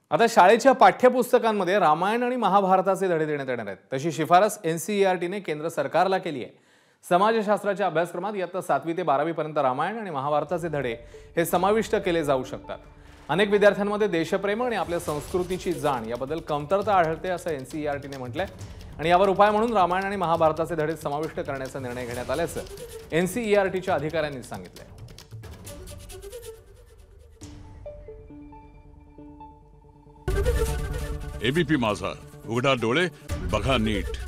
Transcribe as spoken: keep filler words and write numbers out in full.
आता शाळेच्या पाठ्यपुस्तकांमध्ये रामायण आणि महाभारताचे धडे देण्यात येणार आहेत। तशी शिफारस एनसीईआरटीने केंद्र सरकारला केली आहे। समाजशास्त्राच्या अभ्यासक्रमात इयत्ता सातवी ते बारावी पर्यंत रामायण आणि महाभारताचे धडे हे समाविष्ट केले जाऊ शकतात। अनेक विद्यार्थ्यांमध्ये देशप्रेम आणि आपल्या संस्कृतीची जाण याबद्दल कमतरता आढळते असं एनसीईआरटीने म्हटलंय आणि यावर उपाय म्हणून रामायण आणि महाभारताचे धडे समाविष्ट करण्याचा निर्णय घेण्यात आल्याचं एनसीईआरटीच्या अधिकाऱ्यांनी सांगितलंय। एबीपी माझा, उघडा डोळे बघा नीट।